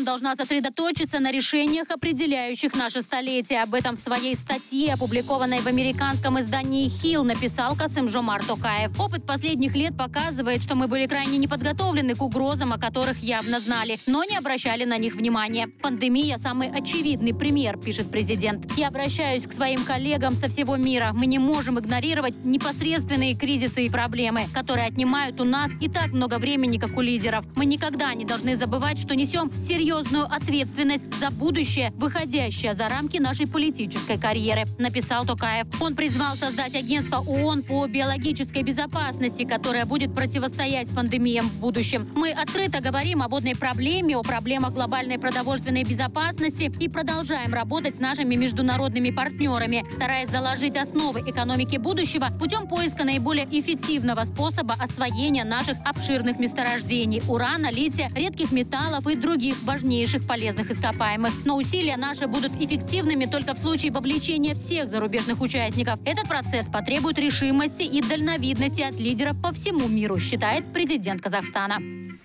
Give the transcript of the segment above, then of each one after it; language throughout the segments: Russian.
должна сосредоточиться на решениях, определяющих наше столетие. Об этом в своей статье, опубликованной в американском издании Hill, написал Касым-Жомарт Токаев. Опыт последних лет показывает, что мы были крайне неподготовлены к угрозам, о которых явно знали, но не обращали на них внимания. Пандемия – самый очевидный пример, пишет президент. Я обращаюсь к своим коллегам со всего мира. Мы не можем игнорировать непосредственные кризисы и проблемы, которые отнимают у нас и так много времени, как у лидеров. Мы никогда не должны забывать, что несем серьезную ответственность за будущее, выходящее за рамки нашей политической карьеры, написал Токаев. Он призвал создать агентство ООН по биологической безопасности, которое будет противостоять пандемиям в будущем. Мы открыто говорим о водной проблеме, о проблемах глобальной продовольственной безопасности и продолжаем работать с нашими международными партнерами, стараясь заложить основы экономики будущего путем поиска наиболее эффективного способа освоения наших обширных месторождений – урана, лития, редких металлов и других важнейших полезных ископаемых. Но усилия наши будут эффективными только в случае вовлечения всех зарубежных участников. Этот процесс потребует решимости и дальновидности от лидеров по всему миру, считает президент Казахстана.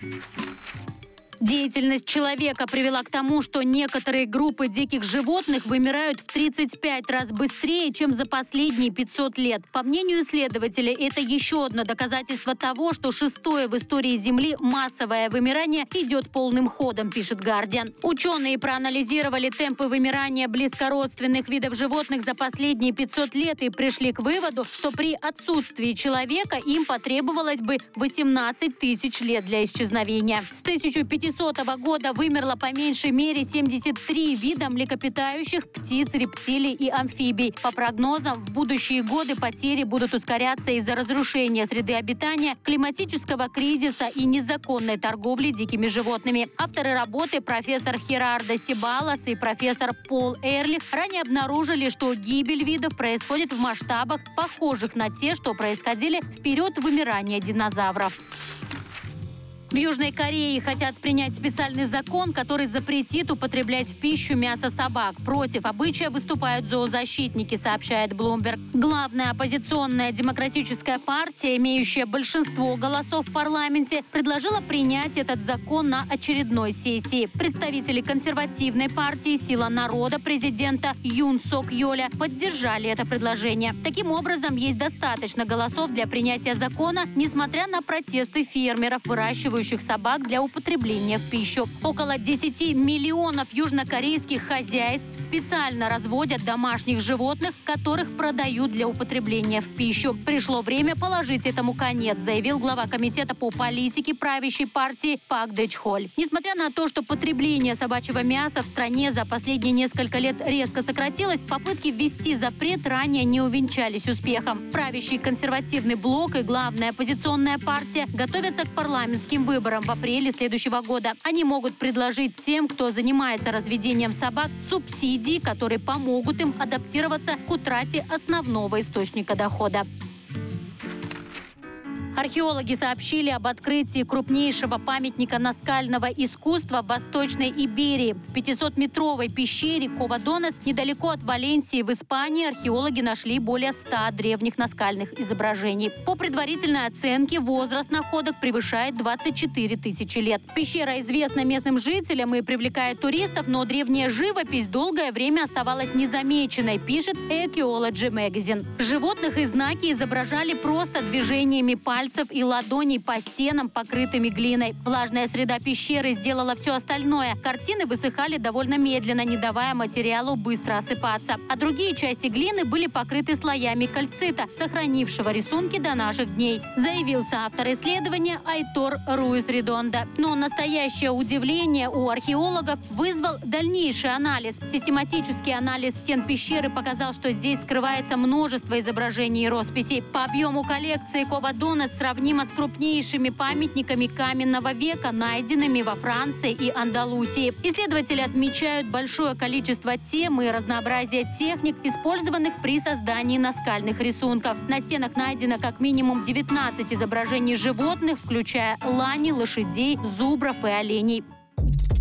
Деятельность человека привела к тому, что некоторые группы диких животных вымирают в 35 раз быстрее, чем за последние 500 лет. По мнению исследователей, это еще одно доказательство того, что шестое в истории Земли массовое вымирание идет полным ходом, пишет Guardian. Ученые проанализировали темпы вымирания близкородственных видов животных за последние 500 лет и пришли к выводу, что при отсутствии человека им потребовалось бы 18 тысяч лет для исчезновения. С 1500 года вымерло по меньшей мере 73 вида млекопитающих, птиц, рептилий и амфибий. По прогнозам, в будущие годы потери будут ускоряться из-за разрушения среды обитания, климатического кризиса и незаконной торговли дикими животными. Авторы работы, профессор Херардо Сибалас и профессор Пол Эрлих, ранее обнаружили, что гибель видов происходит в масштабах, похожих на те, что происходили в период вымирания динозавров. В Южной Корее хотят принять специальный закон, который запретит употреблять в пищу мясо собак. Против обычая выступают зоозащитники, сообщает Bloomberg. Главная оппозиционная демократическая партия, имеющая большинство голосов в парламенте, предложила принять этот закон на очередной сессии. Представители консервативной партии «Сила народа» президента Юн Сок Йоля поддержали это предложение. Таким образом, есть достаточно голосов для принятия закона, несмотря на протесты фермеров, выращивающих собак для употребления в пищу. Около 10 миллионов южнокорейских хозяйств специально разводят домашних животных, которых продают для употребления в пищу. Пришло время положить этому конец, заявил глава комитета по политике правящей партии Пак Дэ Чхоль. Несмотря на то, что потребление собачьего мяса в стране за последние несколько лет резко сократилось, попытки ввести запрет ранее не увенчались успехом. Правящий консервативный блок и главная оппозиционная партия готовятся к парламентским выборам в апреле следующего года. Они могут предложить тем, кто занимается разведением собак, субсидии, которые помогут им адаптироваться к утрате основного источника дохода. Археологи сообщили об открытии крупнейшего памятника наскального искусства в Восточной Иберии. В 500-метровой пещере Ковадонес, недалеко от Валенсии в Испании, археологи нашли более 100 древних наскальных изображений. По предварительной оценке, возраст находок превышает 24 тысячи лет. Пещера известна местным жителям и привлекает туристов, но древняя живопись долгое время оставалась незамеченной, пишет Archaeology Magazine. Животных и знаки изображали просто движениями пальцев и ладоней по стенам, покрытыми глиной. Влажная среда пещеры сделала все остальное. Картины высыхали довольно медленно, не давая материалу быстро осыпаться. А другие части глины были покрыты слоями кальцита, сохранившего рисунки до наших дней, заявил соавтор исследования Айтор Руис Редонда. Но настоящее удивление у археологов вызвал дальнейший анализ. Систематический анализ стен пещеры показал, что здесь скрывается множество изображений и росписей. По объему коллекции Ковадонес сравнимо с крупнейшими памятниками каменного века, найденными во Франции и Андалусии. Исследователи отмечают большое количество тем и разнообразие техник, использованных при создании наскальных рисунков. На стенах найдено как минимум 19 изображений животных, включая лани, лошадей, зубров и оленей.